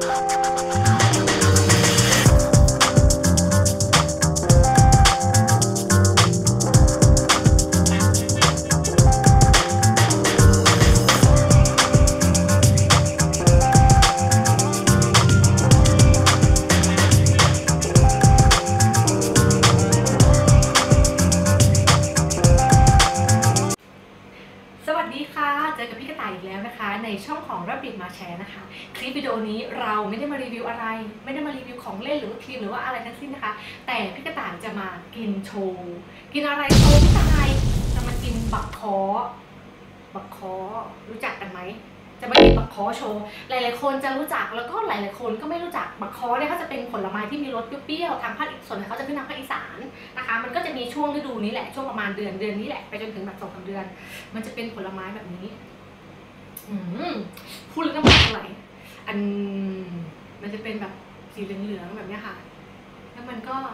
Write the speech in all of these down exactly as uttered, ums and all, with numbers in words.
ในช่องของ Rabbit มาแชร์นะคะคลิปวิดีโอนี้เราไม่ได้มารีวิวอะไรไม่ได้มารีวิวของเล่นหรือครีมหรือว่าอะไรทั้งสิ้นนะคะแต่พี่กระต่ายจะมากินโชว์กินอะไรโชว์พี่กระต่ายจะมากินบักคอบักคอรู้จักกันไหมจะมากินบักคอโชว์หลายๆคนจะรู้จักแล้วก็หลายๆคนก็ไม่รู้จักบักคอเนี่ยเขาจะเป็นผลไม้ที่มีรสเปรี้ยวๆทางภาคส่วนใหญ่เขาจะขึ้นทางภาคอีสานนะคะมันก็จะมีช่วงฤดูนี้แหละช่วงประมาณเดือนเดือนนี้แหละไปจนถึงแบบสองสามเดือนมันจะเป็นผลไม้แบบนี้อืมพูดแล้วน้ำลายไหลอันมันจะเป็นแบบสีเหลืองๆแบบนี้ค่ะแล้วมันก็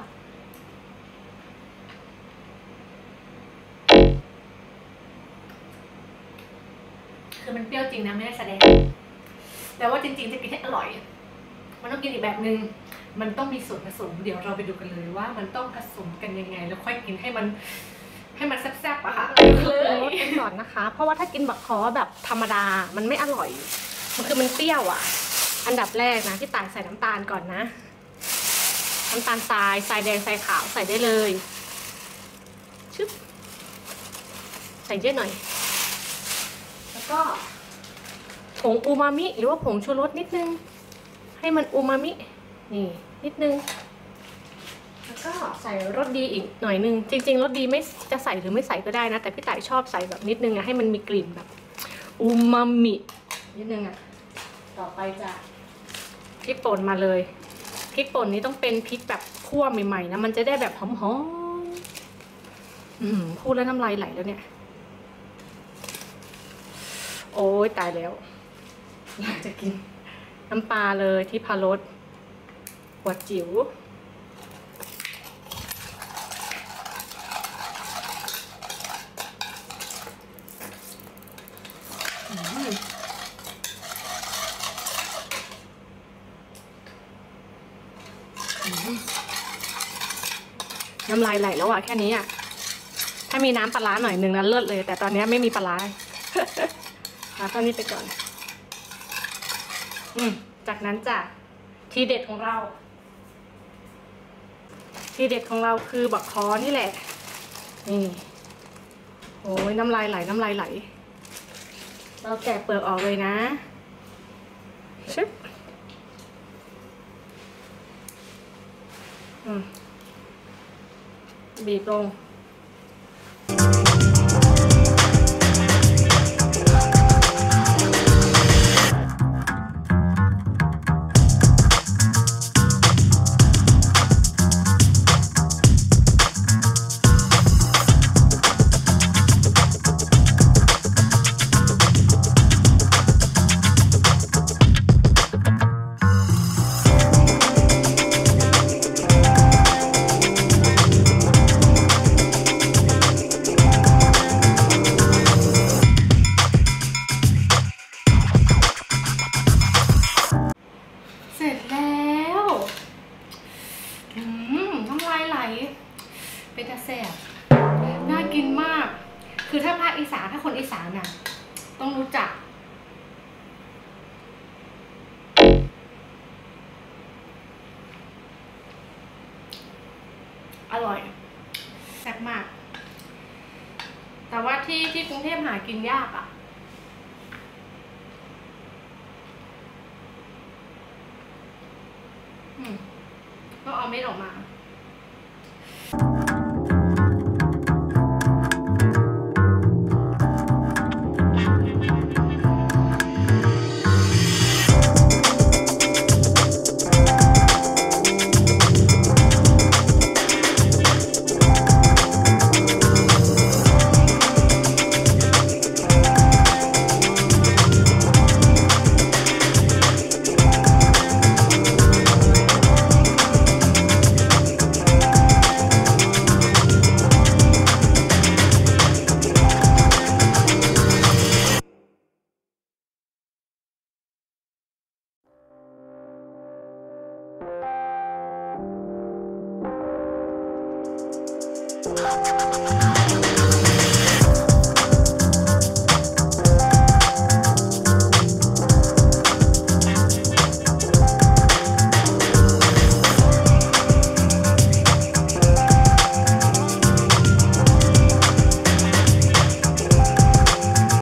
คือมันเปรี้ยวจริงนะไม่ได้แสดงแต่ว่าจริงๆจะกินให้อร่อยมันต้องกินอีกแบบนึงมันต้องมีส่วนผสมเดี๋ยวเราไปดูกันเลยว่ามันต้องผสมกันยังไงแล้วค่อยกินให้มันให้มันแซ่บๆอะค่ะเลยลดกันก่อนนะคะเพราะว่าถ้ากินบักคอแบบธรรมดามันไม่อร่อยมันคือมันเปรี้ยวอะอันดับแรกนะที่ต่ายใส่น้ำตาลก่อนนะน้ำตาลทรายทรายแดงทรายขาวใส่ได้เลยชึบใส่เยอะหน่อยแล้วก็ผงอูมามิหรือว่าผงชูรสนิดนึงให้มันอูมามินี่นิดนึงแล้วก็ใส่รสดีอีกหน่อยนึงจริงๆรสดีไม่จะใส่หรือไม่ใส่ก็ได้นะแต่พี่ต่ายชอบใส่แบบนิดนึงอะให้มันมีกลิ่นแบบอูมามินิดนึงอะต่อไปจะพริกป่นมาเลยพริกป่นนี้ต้องเป็นพริกแบบคั่วใหม่ๆนะมันจะได้แบบหอมๆอืมพูดแล้วน้ำลายไหลแล้วเนี่ยโอ้ยตายแล้วอยากจะกินน้ำปลาเลยที่พารสขวดจิ๋วน้ำลายไหลแล้วอะแค่นี้อะถ้ามีน้ำปลาร้าหน่อยหนึ่งนั้นเลิศเลยแต่ตอนนี้ไม่มีปลาร้าเอาตอนนี้ไปก่อนอืมจากนั้นจ้ะทีเด็ดของเราทีเด็ดของเราคือบักคอนี่แหละนี่โอ้ยน้ำลายไหลน้ำลายไหลเราแกะเปลือกออกเลยนะชึบอืมบีบลงเป็นตาแซ่บน่ากินมากคือถ้าภาคอีสานถ้าคนอีสานน่ะต้องรู้จักอร่อยแซ่บมากแต่ว่าที่ที่กรุงเทพหากินยากอ่ะอืมก็เอาเม็ดออกมา